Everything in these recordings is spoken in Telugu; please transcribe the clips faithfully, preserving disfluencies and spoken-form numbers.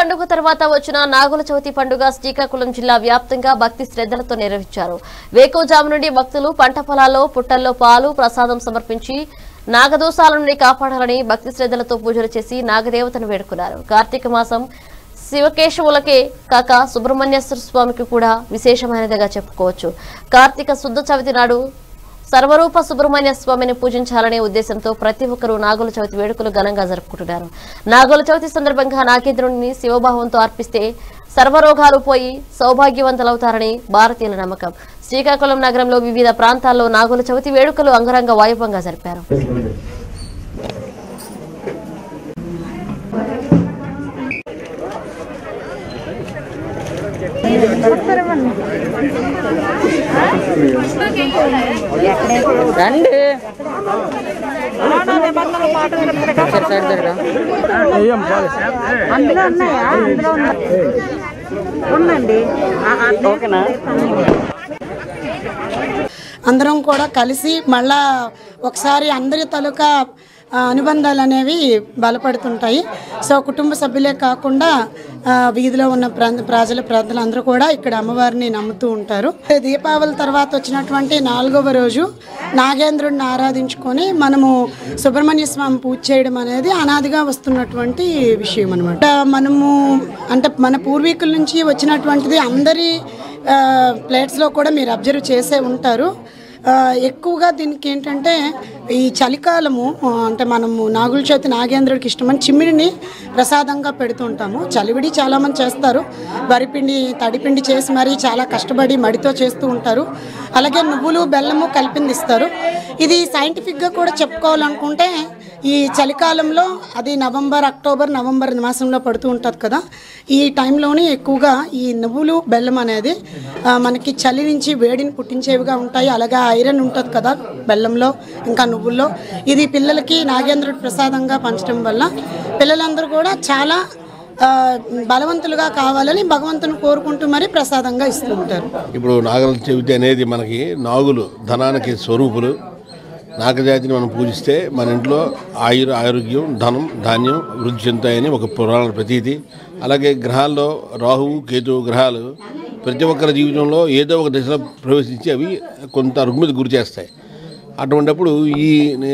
పండుగ తర్వాత వచ్చిన నాగుల చవితి పండుగ శ్రీకాకుళం జిల్లా వ్యాప్తంగా భక్తి శ్రద్ధలతో నిర్వహించారు. వేకువజాము నుండి భక్తులు పంట పొలాల్లో పుట్టల్లో పాలు ప్రసాదం సమర్పించి నాగదోషాల నుండి కాపాడాలని భక్తి శ్రద్ధలతో పూజలు చేసి నాగదేవతను వేడుకున్నారు. కార్తీక మాసం శివకేశవులకే కాక సుబ్రహ్మణ్యేశ్వర స్వామికి కూడా విశేషమైనదిగా చెప్పుకోవచ్చు. కార్తీక శుద్ధ చవితి నాడు సర్వరూప సుబ్రహ్మణ్య స్వామిని పూజించాలనే ఉద్దేశంతో ప్రతి ఒక్కరూ నాగుల చవితి వేడుకలు ఘనంగా జరుపుకుంటున్నారు. నాగుల చవితి సందర్భంగా నాగేంద్రుడిని శివభావంతో అర్పిస్తే సర్వరోగాలు పోయి సౌభాగ్యవంతులవుతారని భారతీయుల నమ్మకం. శ్రీకాకుళం నగరంలో వివిధ ప్రాంతాల్లో నాగుల చవితి వేడుకలు అంగరంగ వైభవంగా జరిపారు. అందరం కూడా కలిసి మళ్ళా ఒకసారి అందరి తాలూకా అనుబంధాలు అనేవి బలపడుతుంటాయి. సో కుటుంబ సభ్యులే కాకుండా వీధిలో ఉన్న ప్రజల ప్రజలందరూ కూడా ఇక్కడ అమ్మవారిని నమ్ముతూ ఉంటారు. దీపావళి తర్వాత వచ్చినటువంటి నాలుగవ రోజు నాగేంద్రుడిని ఆరాధించుకొని మనము సుబ్రహ్మణ్య స్వామి పూజ చేయడం అనేది అనాదిగా వస్తున్నటువంటి విషయం అనమాట. మనము అంటే మన పూర్వీకుల నుంచి వచ్చినటువంటిది అందరి ప్లేట్స్లో కూడా మీరు అబ్జర్వ్ చేసే ఉంటారు. ఎక్కువగా దీనికి ఏంటంటే ఈ చలికాలము అంటే మనము నాగుల చవితి నాగేంద్రుడికి ఇష్టమని చిమ్మిడిని ప్రసాదంగా పెడుతూ ఉంటాము. చలివిడి చాలామంది చేస్తారు, వరిపిండి తడిపిండి చేసి మరీ చాలా కష్టపడి మడితో చేస్తూ ఉంటారు. అలాగే నువ్వులు బెల్లము కలిపింది ఇస్తారు. ఇది సైంటిఫిక్గా కూడా చెప్పుకోవాలనుకుంటే ఈ చలికాలంలో అది నవంబర్ అక్టోబర్ నవంబర్ మాసంలో పడుతూ ఉంటుంది కదా, ఈ టైంలోనే ఎక్కువగా ఈ నువ్వులు బెల్లం అనేది మనకి చలి నుంచి వేడిని పుట్టించేవిగా ఉంటాయి. అలాగే ఐరన్ ఉంటుంది కదా బెల్లంలో ఇంకా నువ్వుల్లో. ఇది పిల్లలకి నాగేంద్రుడి ప్రసాదంగా పంచడం వల్ల పిల్లలందరూ కూడా చాలా బలవంతులుగా కావాలని భగవంతుని కోరుకుంటూ మరీ ప్రసాదంగా ఇస్తూ ఉంటారు. ఇప్పుడు నాగుల చవితి అనేది మనకి నాగులు ధనానికి స్వరూపులు. నాగజాతిని మనం పూజిస్తే మన ఇంట్లో ఆయుర ఆరోగ్యం ధనం ధాన్యం వృద్ధి చెందుతాయని ఒక పురాణ ప్రతీతి. అలాగే గ్రహాల్లో రాహువు కేతువు గ్రహాలు ప్రతి ఒక్కరి జీవితంలో ఏదో ఒక దశలో ప్రవేశించి అవి కొంత రుగ్మతి గురి చేస్తాయి. అటువంటిప్పుడు ఈ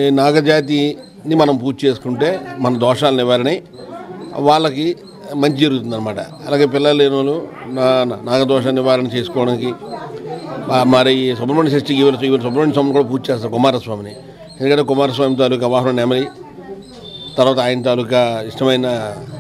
నాగజాతిని మనం పూజ చేసుకుంటే మన దోషాలు నివారణ వాళ్ళకి మంచి జరుగుతుంది అన్నమాట. అలాగే పిల్లలు లేని వాళ్ళు నాగదోష నివారణ చేసుకోవడానికి మరి సుబ్రహ్మణ్య షష్ఠికి ఇవాళ ఇవాళ సుబ్రహ్మణ్య స్వామిని కూడా పూజ చేస్తారు, కుమారస్వామిని. ఎందుకంటే కుమారస్వామి తాలూకా వాహనం నెమలి, తర్వాత ఆయన తాలూకా ఇష్టమైన